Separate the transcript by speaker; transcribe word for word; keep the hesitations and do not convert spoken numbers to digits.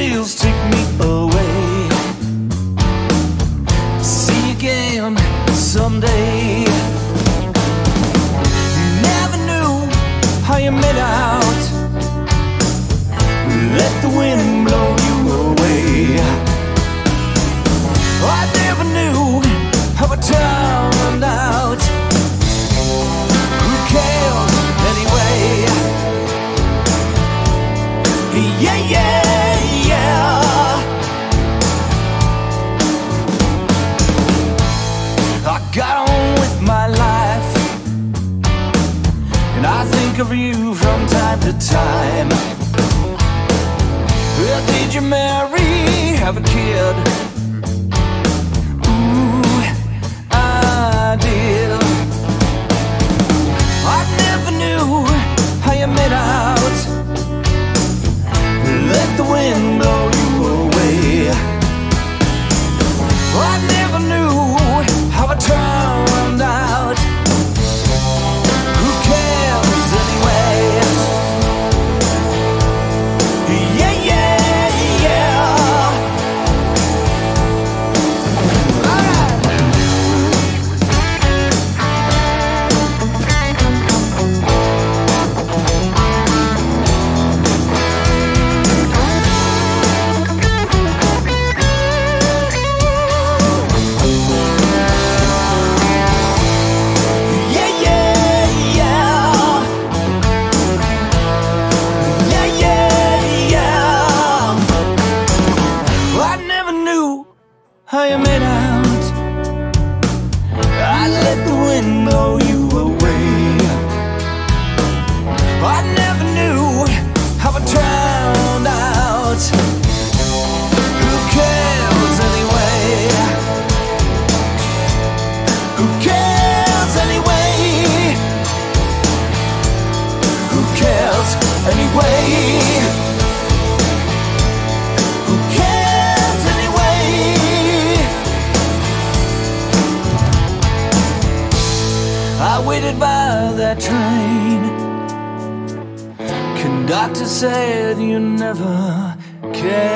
Speaker 1: wheels take me away. See you again someday. Never knew how you made out. Let the wind blow you away. I never knew how it turned out. Who cares anyway? Yeah, yeah, yeah. I got on with my life, and I think of you from time to time. Well, did you marry, have a kid? Ooh, I did. I never knew how you made out. Let the wind blow you away. I never knew how it turned out. Who cares anyway? Yeah, yeah, yeah. How you made out. I let the wind blow you away. I never knew how it turned out. Who cares anyway? Who cares anyway? Who cares anyway? I waited by that train. Conductor said you never came.